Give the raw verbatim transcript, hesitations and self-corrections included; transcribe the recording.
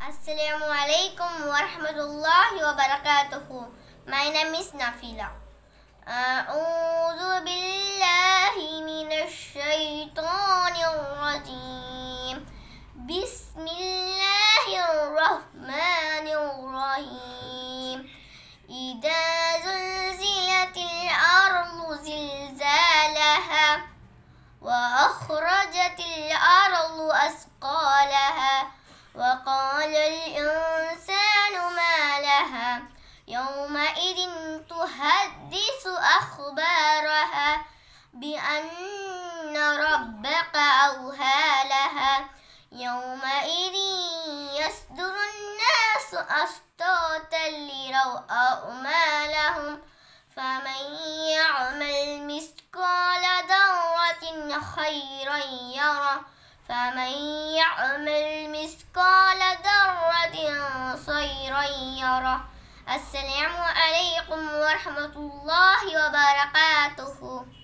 Assalamu alaikum warahmatullahi wabarakatuh. My name is Nafila. أعوذ بالله من الشيطان الرجيم. بسم الله الرحمن الرحيم. إذا زلزلت الأرض زلزالها وأخرجت الأرض أثقالها وقال الإنسان ما لها يومئذ تحدث أخبارها بأن ربك أوحى لها يومئذ يصدر الناس أشتاتا ليروا أعمالهم فمن يعمل مثقال ذرة خيرا يره فمن يعمل مثقال ذرة خيرا يره. السلام عليكم ورحمة الله وبركاته.